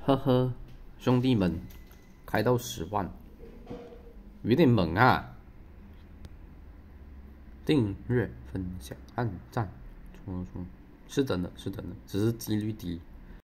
呵呵，兄弟们，开到10万，有点猛啊！订阅、分享、按赞，冲冲冲！是真的，是真的，只是几率低。